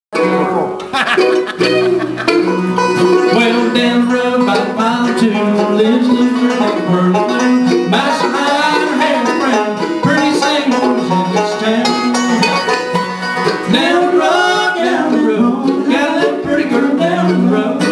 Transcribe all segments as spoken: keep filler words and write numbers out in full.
Well, down the road by the mile or two lives a loser named Pearly Blue. Mastermind, her hair brown, pretty singles in this town. Down the road, down the road, got a little pretty girl down the road.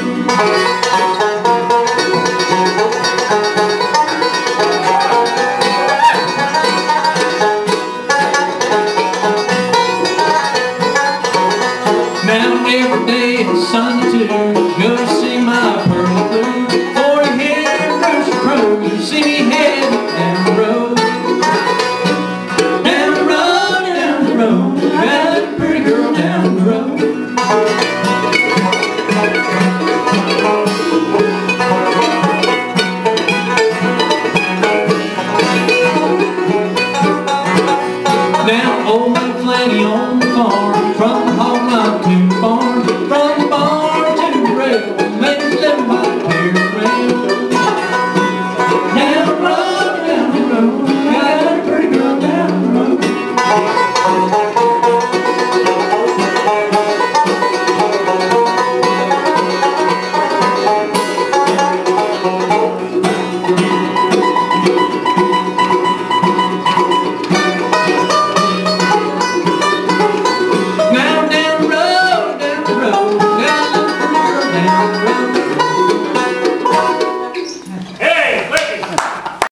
Now every day it's Sunday too, go to see my Pearly Blue. For you hear rooster crow, you see me heading down the road. Down the road, down the road, got a pretty girl down the road.